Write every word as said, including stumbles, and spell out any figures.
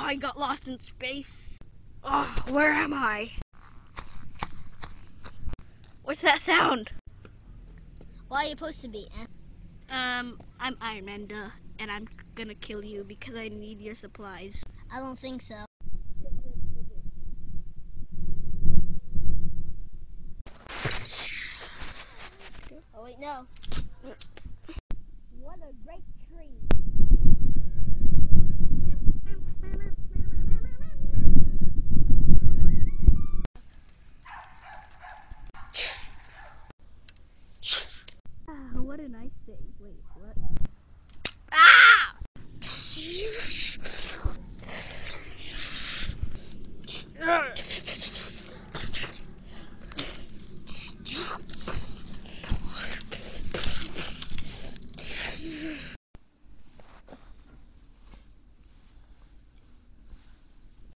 I got lost in space. Oh, where am I? What's that sound? Why are you supposed to be? Eh? Um, I'm Iron Man, duh, and I'm gonna kill you because I need your supplies. I don't think so. Oh wait, no. What a great tree. Ah, what a nice day. Wait, what?